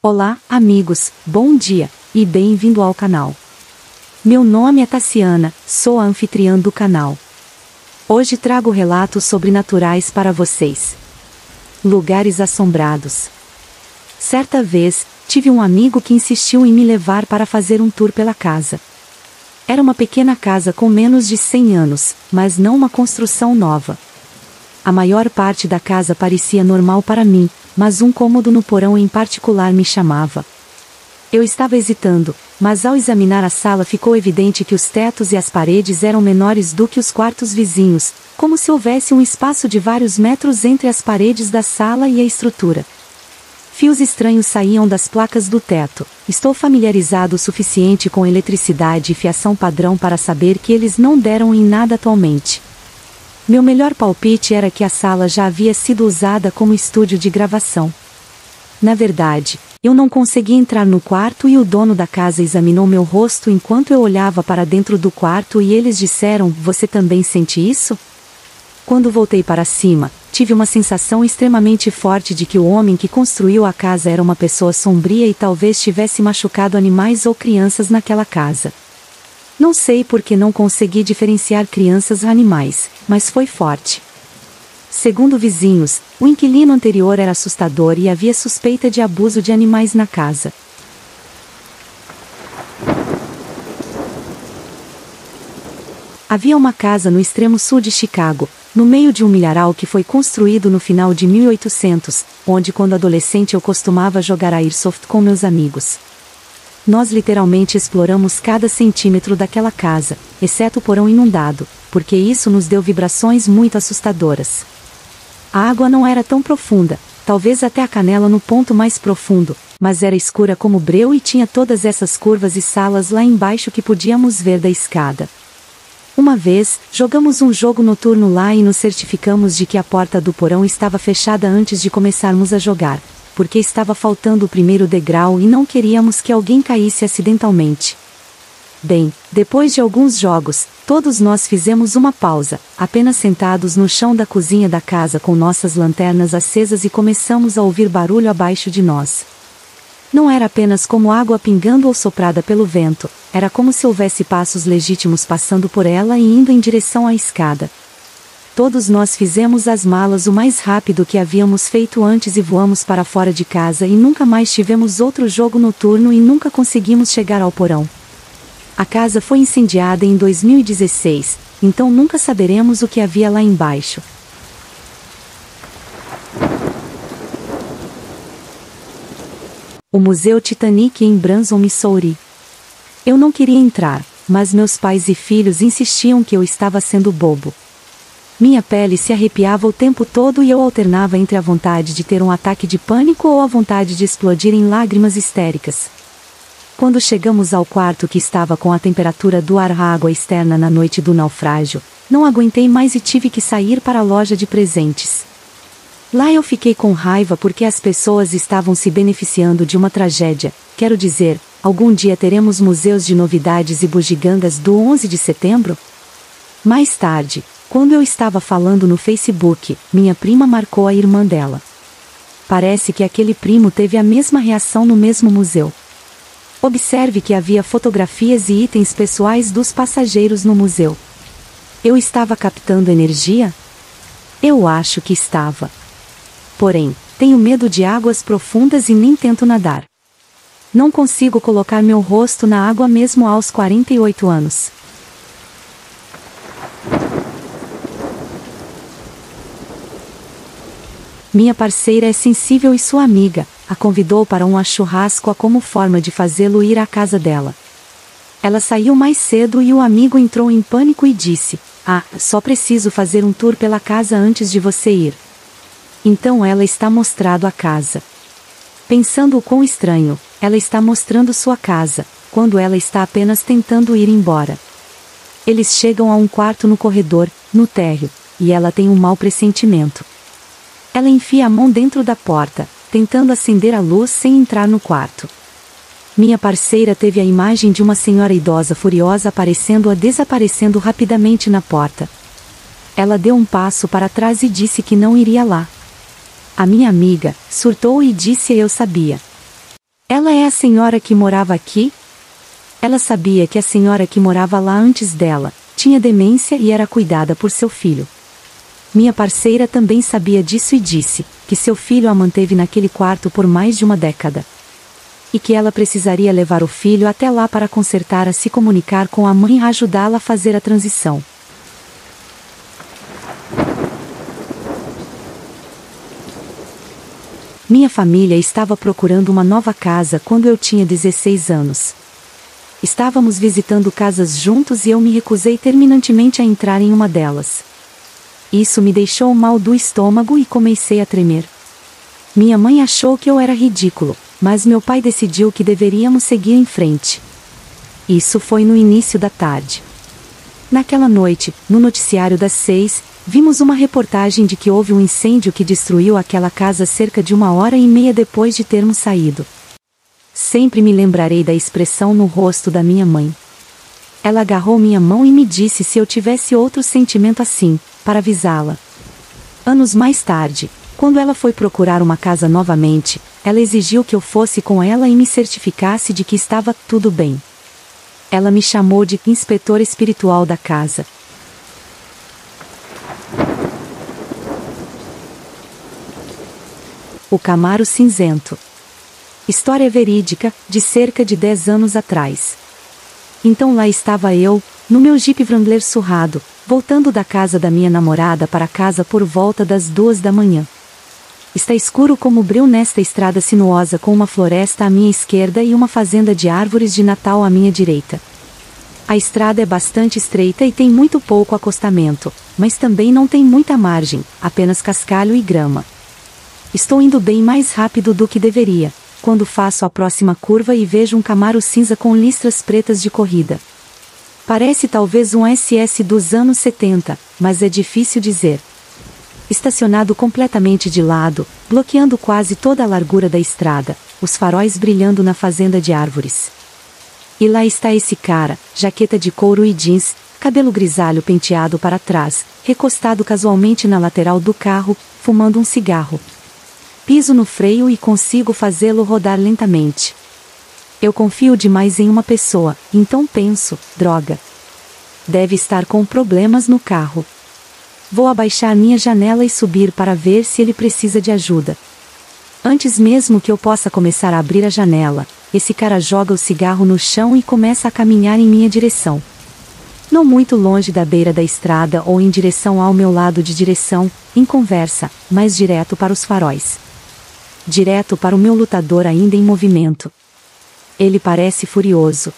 Olá, amigos, bom dia, e bem-vindo ao canal. Meu nome é Tassiana, sou a anfitriã do canal. Hoje trago relatos sobrenaturais para vocês. Lugares assombrados. Certa vez, tive um amigo que insistiu em me levar para fazer um tour pela casa. Era uma pequena casa com menos de 100 anos, mas não uma construção nova. A maior parte da casa parecia normal para mim, mas um cômodo no porão em particular me chamava. Eu estava hesitando, mas ao examinar a sala ficou evidente que os tetos e as paredes eram menores do que os quartos vizinhos, como se houvesse um espaço de vários metros entre as paredes da sala e a estrutura. Fios estranhos saíam das placas do teto. Estou familiarizado o suficiente com eletricidade e fiação padrão para saber que eles não deram em nada atualmente. Meu melhor palpite era que a sala já havia sido usada como estúdio de gravação. Na verdade, eu não consegui entrar no quarto e o dono da casa examinou meu rosto enquanto eu olhava para dentro do quarto e eles disseram: "Você também sente isso?" Quando voltei para cima, tive uma sensação extremamente forte de que o homem que construiu a casa era uma pessoa sombria e talvez tivesse machucado animais ou crianças naquela casa. Não sei porque não consegui diferenciar crianças e animais, mas foi forte. Segundo vizinhos, o inquilino anterior era assustador e havia suspeita de abuso de animais na casa. Havia uma casa no extremo sul de Chicago, no meio de um milharal que foi construído no final de 1800, onde quando adolescente eu costumava jogar airsoft com meus amigos. Nós literalmente exploramos cada centímetro daquela casa, exceto o porão inundado, porque isso nos deu vibrações muito assustadoras. A água não era tão profunda, talvez até a canela no ponto mais profundo, mas era escura como breu e tinha todas essas curvas e salas lá embaixo que podíamos ver da escada. Uma vez, jogamos um jogo noturno lá e nos certificamos de que a porta do porão estava fechada antes de começarmos a jogar, porque estava faltando o primeiro degrau e não queríamos que alguém caísse acidentalmente. Bem, depois de alguns jogos, todos nós fizemos uma pausa, apenas sentados no chão da cozinha da casa com nossas lanternas acesas e começamos a ouvir barulho abaixo de nós. Não era apenas como água pingando ou soprada pelo vento, era como se houvesse passos legítimos passando por ela e indo em direção à escada. Todos nós fizemos as malas o mais rápido que havíamos feito antes e voamos para fora de casa e nunca mais tivemos outro jogo noturno e nunca conseguimos chegar ao porão. A casa foi incendiada em 2016, então nunca saberemos o que havia lá embaixo. O Museu Titanic em Branson, Missouri. Eu não queria entrar, mas meus pais e filhos insistiam que eu estava sendo bobo. Minha pele se arrepiava o tempo todo e eu alternava entre a vontade de ter um ataque de pânico ou a vontade de explodir em lágrimas histéricas. Quando chegamos ao quarto que estava com a temperatura do ar à água externa na noite do naufrágio, não aguentei mais e tive que sair para a loja de presentes. Lá eu fiquei com raiva porque as pessoas estavam se beneficiando de uma tragédia, quero dizer, algum dia teremos museus de novidades e bugigangas do 11 de setembro? Mais tarde, quando eu estava falando no Facebook, minha prima marcou a irmã dela. Parece que aquele primo teve a mesma reação no mesmo museu. Observe que havia fotografias e itens pessoais dos passageiros no museu. Eu estava captando energia? Eu acho que estava. Porém, tenho medo de águas profundas e nem tento nadar. Não consigo colocar meu rosto na água mesmo aos 48 anos. Minha parceira é sensível e sua amiga a convidou para um churrasco como forma de fazê-lo ir à casa dela. Ela saiu mais cedo e o amigo entrou em pânico e disse: só preciso fazer um tour pela casa antes de você ir. Então ela está mostrando a casa. Pensando o quão estranho, ela está mostrando sua casa, quando ela está apenas tentando ir embora. Eles chegam a um quarto no corredor, no térreo, e ela tem um mau pressentimento. Ela enfia a mão dentro da porta, tentando acender a luz sem entrar no quarto. Minha parceira teve a imagem de uma senhora idosa furiosa aparecendo ou desaparecendo rapidamente na porta. Ela deu um passo para trás e disse que não iria lá. A minha amiga surtou e disse: "Eu sabia." Ela é a senhora que morava aqui? Ela sabia que a senhora que morava lá antes dela tinha demência e era cuidada por seu filho. Minha parceira também sabia disso e disse que seu filho a manteve naquele quarto por mais de uma década. E que ela precisaria levar o filho até lá para consertar a se comunicar com a mãe e ajudá-la a fazer a transição. Minha família estava procurando uma nova casa quando eu tinha 16 anos. Estávamos visitando casas juntos e eu me recusei terminantemente a entrar em uma delas. Isso me deixou mal do estômago e comecei a tremer. Minha mãe achou que eu era ridículo, mas meu pai decidiu que deveríamos seguir em frente. Isso foi no início da tarde. Naquela noite, no noticiário das 6, vimos uma reportagem de que houve um incêndio que destruiu aquela casa cerca de 1h30 depois de termos saído. Sempre me lembrarei da expressão no rosto da minha mãe. Ela agarrou minha mão e me disse se eu tivesse outro sentimento assim, para avisá-la. Anos mais tarde, quando ela foi procurar uma casa novamente, ela exigiu que eu fosse com ela e me certificasse de que estava tudo bem. Ela me chamou de inspetor espiritual da casa. O Camaro cinzento. História verídica, de cerca de 10 anos atrás. Então lá estava eu, no meu Jeep Wrangler surrado, voltando da casa da minha namorada para casa por volta das 2 da manhã. Está escuro como breu nesta estrada sinuosa com uma floresta à minha esquerda e uma fazenda de árvores de Natal à minha direita. A estrada é bastante estreita e tem muito pouco acostamento, mas também não tem muita margem, apenas cascalho e grama. Estou indo bem mais rápido do que deveria, quando faço a próxima curva e vejo um Camaro cinza com listras pretas de corrida. Parece talvez um SS dos anos 70, mas é difícil dizer. Estacionado completamente de lado, bloqueando quase toda a largura da estrada, os faróis brilhando na fazenda de árvores. E lá está esse cara, jaqueta de couro e jeans, cabelo grisalho penteado para trás, recostado casualmente na lateral do carro, fumando um cigarro. Piso no freio e consigo fazê-lo rodar lentamente. Eu confio demais em uma pessoa, então penso, droga. Deve estar com problemas no carro. Vou abaixar minha janela e subir para ver se ele precisa de ajuda. Antes mesmo que eu possa começar a abrir a janela, esse cara joga o cigarro no chão e começa a caminhar em minha direção. Não muito longe da beira da estrada ou em direção ao meu lado de direção, em conversa, mas direto para os faróis. Direto para o meu lutador ainda em movimento. Ele parece furioso.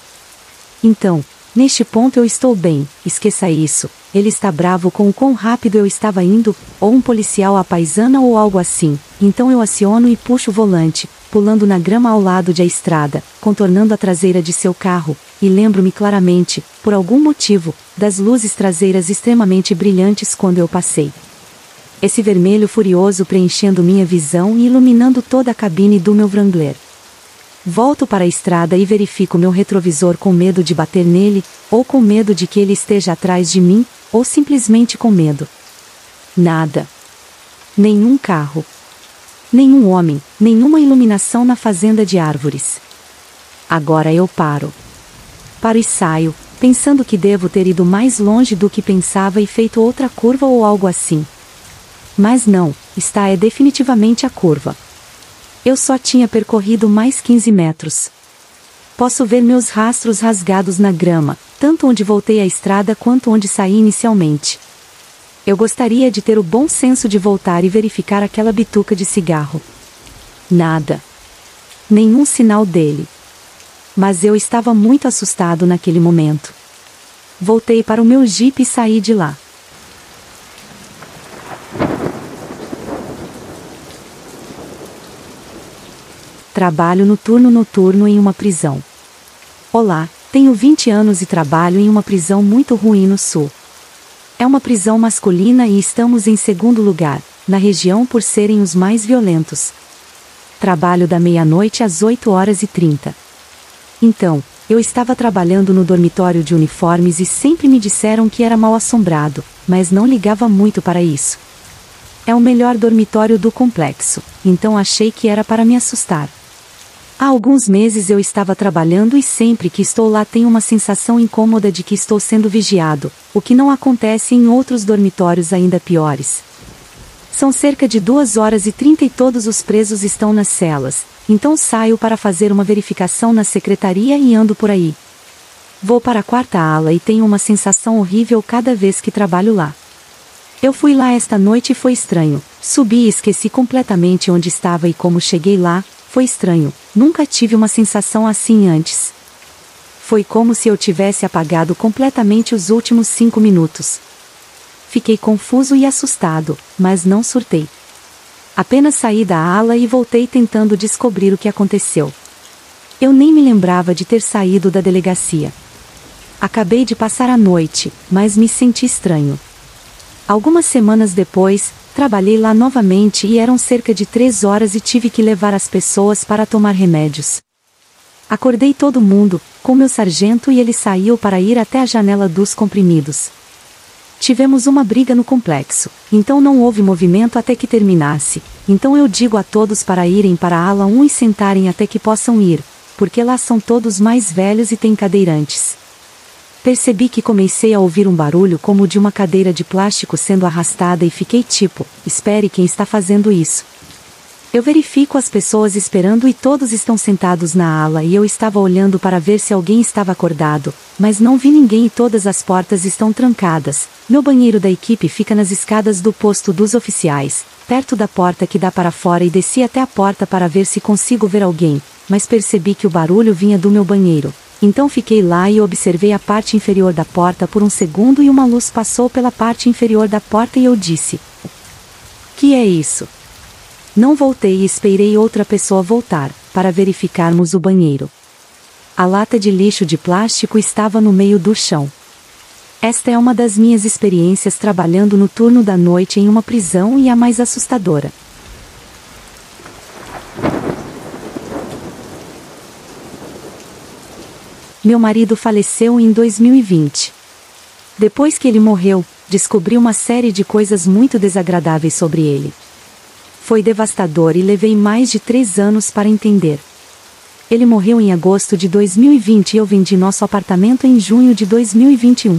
Então, neste ponto eu estou bem, esqueça isso. Ele está bravo com o quão rápido eu estava indo, ou um policial à paisana ou algo assim. Então eu aciono e puxo o volante, pulando na grama ao lado da estrada, contornando a traseira de seu carro, e lembro-me claramente, por algum motivo, das luzes traseiras extremamente brilhantes quando eu passei. Esse vermelho furioso preenchendo minha visão e iluminando toda a cabine do meu Wrangler. Volto para a estrada e verifico meu retrovisor com medo de bater nele, ou com medo de que ele esteja atrás de mim, ou simplesmente com medo. Nada. Nenhum carro. Nenhum homem, nenhuma iluminação na fazenda de árvores. Agora eu paro. Paro e saio, pensando que devo ter ido mais longe do que pensava e feito outra curva ou algo assim. Mas não, é definitivamente a curva. Eu só tinha percorrido mais 15 metros. Posso ver meus rastros rasgados na grama, tanto onde voltei à estrada quanto onde saí inicialmente. Eu gostaria de ter o bom senso de voltar e verificar aquela bituca de cigarro. Nada. Nenhum sinal dele. Mas eu estava muito assustado naquele momento. Voltei para o meu Jeep e saí de lá. Trabalho no turno noturno em uma prisão. Olá, tenho 20 anos e trabalho em uma prisão muito ruim no sul. É uma prisão masculina e estamos em segundo lugar, na região por serem os mais violentos. Trabalho da meia-noite às 8h30. Então, eu estava trabalhando no dormitório de uniformes e sempre me disseram que era mal assombrado, mas não ligava muito para isso. É o melhor dormitório do complexo, então achei que era para me assustar. Há alguns meses eu estava trabalhando e sempre que estou lá tenho uma sensação incômoda de que estou sendo vigiado, o que não acontece em outros dormitórios ainda piores. São cerca de 2h30 e todos os presos estão nas celas, então saio para fazer uma verificação na secretaria e ando por aí. Vou para a quarta ala e tenho uma sensação horrível cada vez que trabalho lá. Eu fui lá esta noite e foi estranho. Subi e esqueci completamente onde estava e como cheguei lá, foi estranho. Nunca tive uma sensação assim antes. Foi como se eu tivesse apagado completamente os últimos 5 minutos. Fiquei confuso e assustado, mas não surtei. Apenas saí da ala e voltei tentando descobrir o que aconteceu. Eu nem me lembrava de ter saído da delegacia. Acabei de passar a noite, mas me senti estranho. Algumas semanas depois, trabalhei lá novamente e eram cerca de 3 horas e tive que levar as pessoas para tomar remédios. Acordei todo mundo, com meu sargento e ele saiu para ir até a janela dos comprimidos. Tivemos uma briga no complexo, então não houve movimento até que terminasse, então eu digo a todos para irem para a ala 1 e sentarem até que possam ir, porque lá são todos mais velhos e têm cadeirantes. Percebi que comecei a ouvir um barulho como de uma cadeira de plástico sendo arrastada e fiquei tipo, espere, quem está fazendo isso? Eu verifico as pessoas esperando e todos estão sentados na ala e eu estava olhando para ver se alguém estava acordado, mas não vi ninguém e todas as portas estão trancadas. Meu banheiro da equipe fica nas escadas do posto dos oficiais, perto da porta que dá para fora e desci até a porta para ver se consigo ver alguém, mas percebi que o barulho vinha do meu banheiro. Então fiquei lá e observei a parte inferior da porta por um segundo e uma luz passou pela parte inferior da porta e eu disse: "Que é isso?" Não voltei e esperei outra pessoa voltar, para verificarmos o banheiro. A lata de lixo de plástico estava no meio do chão. Esta é uma das minhas experiências trabalhando no turno da noite em uma prisão e a mais assustadora. Meu marido faleceu em 2020. Depois que ele morreu, descobri uma série de coisas muito desagradáveis sobre ele. Foi devastador e levei mais de 3 anos para entender. Ele morreu em agosto de 2020 e eu vendi nosso apartamento em junho de 2021.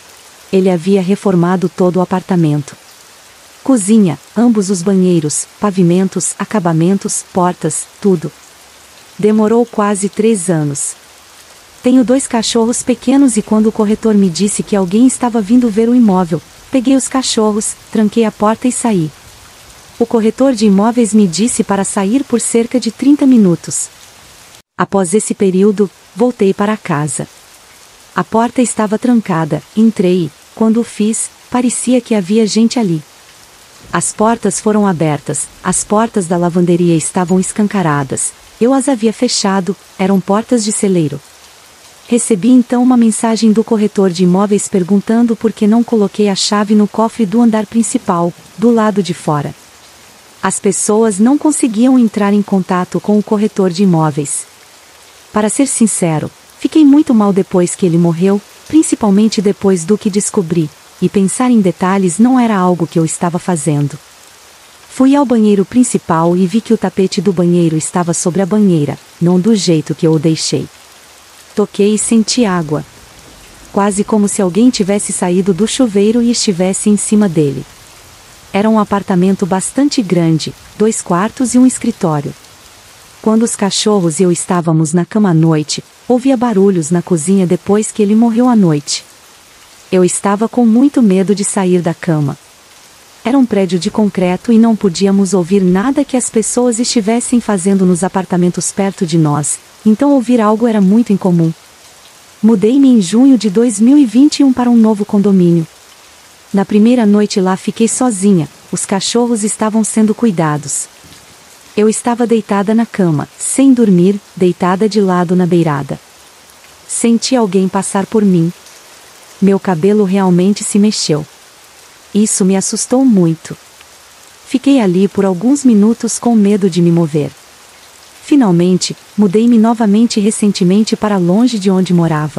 Ele havia reformado todo o apartamento. Cozinha, ambos os banheiros, pavimentos, acabamentos, portas, tudo. Demorou quase 3 anos. Tenho 2 cachorros pequenos e quando o corretor me disse que alguém estava vindo ver o imóvel, peguei os cachorros, tranquei a porta e saí. O corretor de imóveis me disse para sair por cerca de 30 minutos. Após esse período, voltei para casa. A porta estava trancada, entrei e, quando o fiz, parecia que havia gente ali. As portas foram abertas, as portas da lavanderia estavam escancaradas, eu as havia fechado, eram portas de celeiro. Recebi então uma mensagem do corretor de imóveis perguntando por que não coloquei a chave no cofre do andar principal, do lado de fora. As pessoas não conseguiam entrar em contato com o corretor de imóveis. Para ser sincero, fiquei muito mal depois que ele morreu, principalmente depois do que descobri, e pensar em detalhes não era algo que eu estava fazendo. Fui ao banheiro principal e vi que o tapete do banheiro estava sobre a banheira, não do jeito que eu o deixei. Toquei e senti água. Quase como se alguém tivesse saído do chuveiro e estivesse em cima dele. Era um apartamento bastante grande, 2 quartos e um escritório. Quando os cachorros e eu estávamos na cama à noite, ouvia barulhos na cozinha depois que ele morreu à noite. Eu estava com muito medo de sair da cama. Era um prédio de concreto e não podíamos ouvir nada que as pessoas estivessem fazendo nos apartamentos perto de nós, então ouvir algo era muito incomum. Mudei-me em junho de 2021 para um novo condomínio. Na primeira noite lá fiquei sozinha, os cachorros estavam sendo cuidados. Eu estava deitada na cama, sem dormir, deitada de lado na beirada. Senti alguém passar por mim. Meu cabelo realmente se mexeu. Isso me assustou muito. Fiquei ali por alguns minutos com medo de me mover. Finalmente, mudei-me novamente recentemente para longe de onde morava.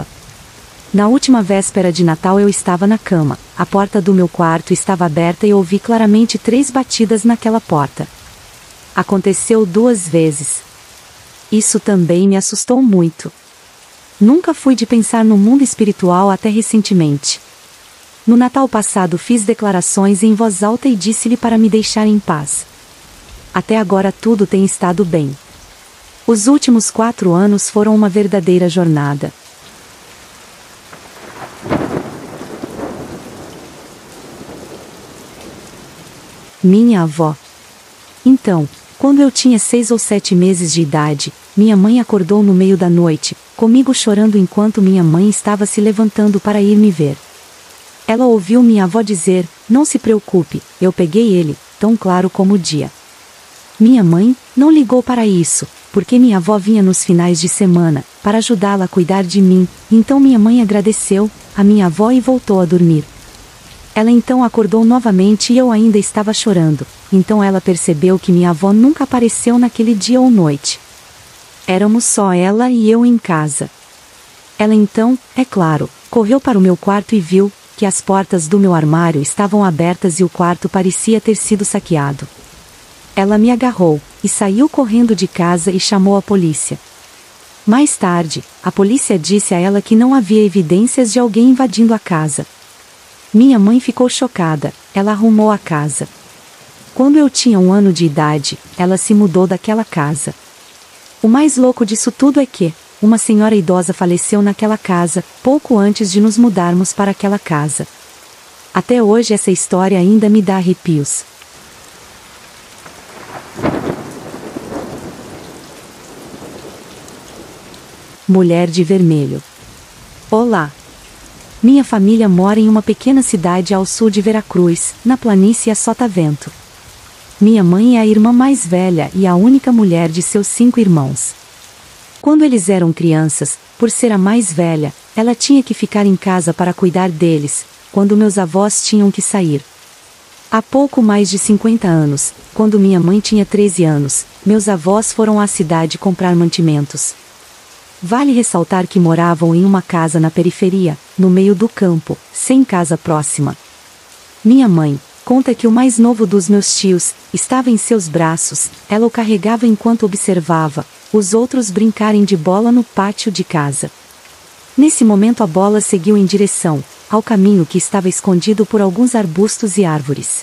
Na última véspera de Natal eu estava na cama, a porta do meu quarto estava aberta e ouvi claramente 3 batidas naquela porta. Aconteceu 2 vezes. Isso também me assustou muito. Nunca fui de pensar no mundo espiritual até recentemente. No Natal passado fiz declarações em voz alta e disse-lhe para me deixar em paz. Até agora tudo tem estado bem. Os últimos 4 anos foram uma verdadeira jornada. Minha avó. Então, quando eu tinha 6 ou 7 meses de idade, minha mãe acordou no meio da noite, comigo chorando enquanto minha mãe estava se levantando para ir me ver. Ela ouviu minha avó dizer: "Não se preocupe, eu peguei ele", tão claro como o dia. Minha mãe não ligou para isso, porque minha avó vinha nos finais de semana, para ajudá-la a cuidar de mim, então minha mãe agradeceu a minha avó e voltou a dormir. Ela então acordou novamente e eu ainda estava chorando, então ela percebeu que minha avó nunca apareceu naquele dia ou noite. Éramos só ela e eu em casa. Ela então, é claro, correu para o meu quarto e viu que as portas do meu armário estavam abertas e o quarto parecia ter sido saqueado. Ela me agarrou e saiu correndo de casa e chamou a polícia. Mais tarde, a polícia disse a ela que não havia evidências de alguém invadindo a casa. Minha mãe ficou chocada, ela arrumou a casa. Quando eu tinha 1 ano de idade, ela se mudou daquela casa. O mais louco disso tudo é que uma senhora idosa faleceu naquela casa, pouco antes de nos mudarmos para aquela casa. Até hoje essa história ainda me dá arrepios. Mulher de Vermelho. Olá! Minha família mora em uma pequena cidade ao sul de Veracruz, na planície Sotavento. Minha mãe é a irmã mais velha e a única mulher de seus 5 irmãos. Quando eles eram crianças, por ser a mais velha, ela tinha que ficar em casa para cuidar deles, quando meus avós tinham que sair. Há pouco mais de 50 anos, quando minha mãe tinha 13 anos, meus avós foram à cidade comprar mantimentos. Vale ressaltar que moravam em uma casa na periferia, no meio do campo, sem casa próxima. Minha mãe conta que o mais novo dos meus tios estava em seus braços, ela o carregava enquanto observava os outros brincarem de bola no pátio de casa. Nesse momento a bola seguiu em direção ao caminho que estava escondido por alguns arbustos e árvores.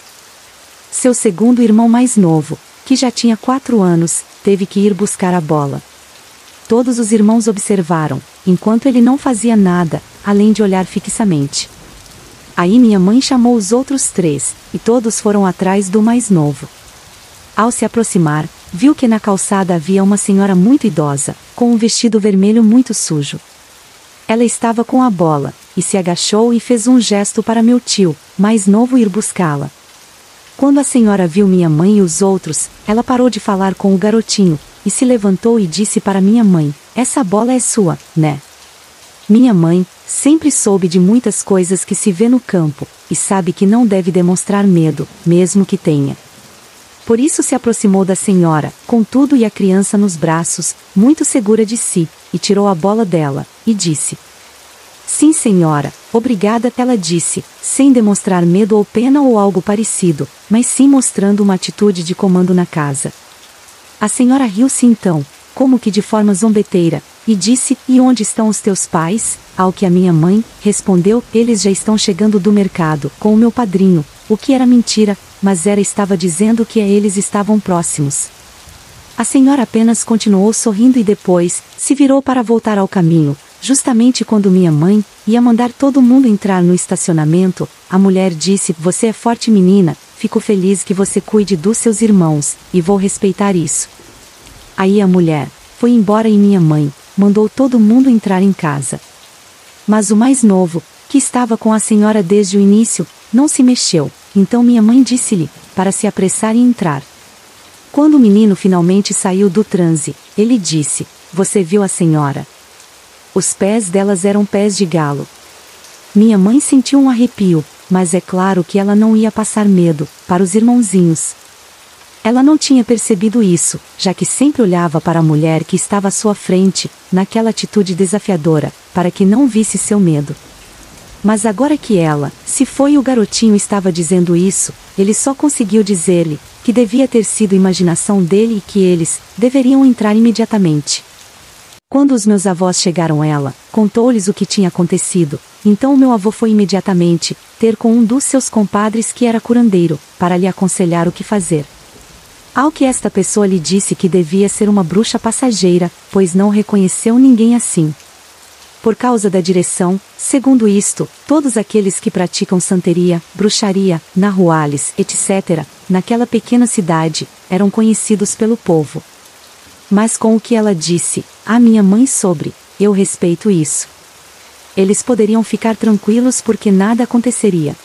Seu segundo irmão mais novo, que já tinha 4 anos, teve que ir buscar a bola. Todos os irmãos observaram, enquanto ele não fazia nada, além de olhar fixamente. Aí minha mãe chamou os outros 3, e todos foram atrás do mais novo. Ao se aproximar, viu que na calçada havia uma senhora muito idosa, com um vestido vermelho muito sujo. Ela estava com a bola, e se agachou e fez um gesto para meu tio, mais novo, ir buscá-la. Quando a senhora viu minha mãe e os outros, ela parou de falar com o garotinho, e se levantou e disse para minha mãe: "Essa bola é sua, né?" Minha mãe sempre soube de muitas coisas que se vê no campo, e sabe que não deve demonstrar medo, mesmo que tenha. Por isso se aproximou da senhora, com tudo e a criança nos braços, muito segura de si, e tirou a bola dela, e disse: "Sim, senhora, obrigada", ela disse, sem demonstrar medo ou pena ou algo parecido, mas sim mostrando uma atitude de comando na casa. A senhora riu-se então, como que de forma zombeteira, e disse: "E onde estão os teus pais?" Ao que a minha mãe respondeu: "Eles já estão chegando do mercado, com o meu padrinho", o que era mentira, mas estava dizendo que eles estavam próximos. A senhora apenas continuou sorrindo e depois se virou para voltar ao caminho, justamente quando minha mãe ia mandar todo mundo entrar no estacionamento. A mulher disse: "Você é forte, menina, fico feliz que você cuide dos seus irmãos, e vou respeitar isso." Aí a mulher foi embora e minha mãe mandou todo mundo entrar em casa. Mas o mais novo, que estava com a senhora desde o início, não se mexeu, então minha mãe disse-lhe para se apressar e entrar. Quando o menino finalmente saiu do transe, ele disse: "Você viu a senhora? Os pés delas eram pés de galo." Minha mãe sentiu um arrepio, mas é claro que ela não ia passar medo para os irmãozinhos. Ela não tinha percebido isso, já que sempre olhava para a mulher que estava à sua frente, naquela atitude desafiadora, para que não visse seu medo. Mas agora que ela, se foi e o garotinho estava dizendo isso, ele só conseguiu dizer-lhe que devia ter sido imaginação dele e que eles deveriam entrar imediatamente. Quando os meus avós chegaram, ela contou-lhes o que tinha acontecido. Então o meu avô foi imediatamente ter com um dos seus compadres que era curandeiro, para lhe aconselhar o que fazer. Ao que esta pessoa lhe disse que devia ser uma bruxa passageira, pois não reconheceu ninguém assim. Por causa da direção, segundo isto, todos aqueles que praticam santeria, bruxaria, nahuales, etc., naquela pequena cidade, eram conhecidos pelo povo. Mas com o que ela disse à minha mãe sobre, eu respeito isso. Eles poderiam ficar tranquilos porque nada aconteceria.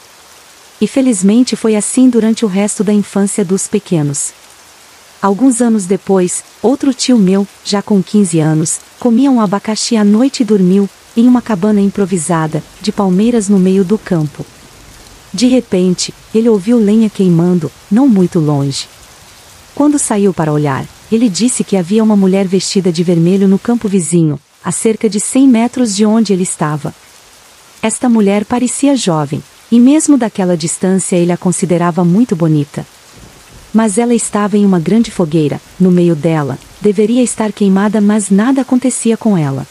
E felizmente foi assim durante o resto da infância dos pequenos. Alguns anos depois, outro tio meu, já com 15 anos, comia um abacaxi à noite e dormiu em uma cabana improvisada, de palmeiras no meio do campo. De repente, ele ouviu lenha queimando, não muito longe. Quando saiu para olhar, ele disse que havia uma mulher vestida de vermelho no campo vizinho, a cerca de 100 metros de onde ele estava. Esta mulher parecia jovem, e mesmo daquela distância ele a considerava muito bonita. Mas ela estava em uma grande fogueira, no meio dela, deveria estar queimada, mas nada acontecia com ela.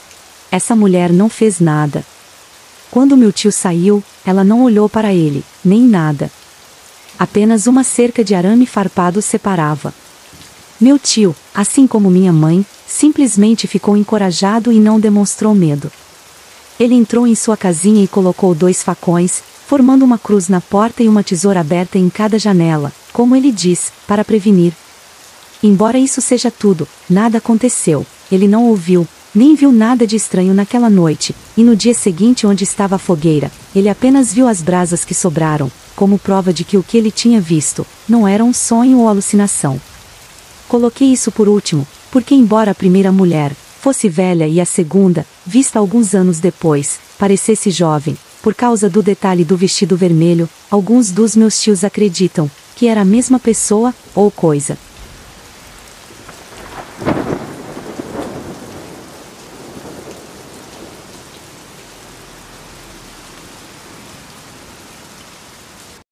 Essa mulher não fez nada. Quando meu tio saiu, ela não olhou para ele, nem nada. Apenas uma cerca de arame farpado separava. Meu tio, assim como minha mãe, simplesmente ficou encorajado e não demonstrou medo. Ele entrou em sua casinha e colocou 2 facões, formando uma cruz na porta e uma tesoura aberta em cada janela, como ele diz, para prevenir. Embora isso seja tudo, nada aconteceu. Ele não ouviu, nem viu nada de estranho naquela noite, e no dia seguinte, onde estava a fogueira, ele apenas viu as brasas que sobraram, como prova de que o que ele tinha visto não era um sonho ou alucinação. Coloquei isso por último, porque embora a primeira mulher fosse velha e a segunda, vista alguns anos depois, parecesse jovem, por causa do detalhe do vestido vermelho, alguns dos meus tios acreditam que era a mesma pessoa ou coisa.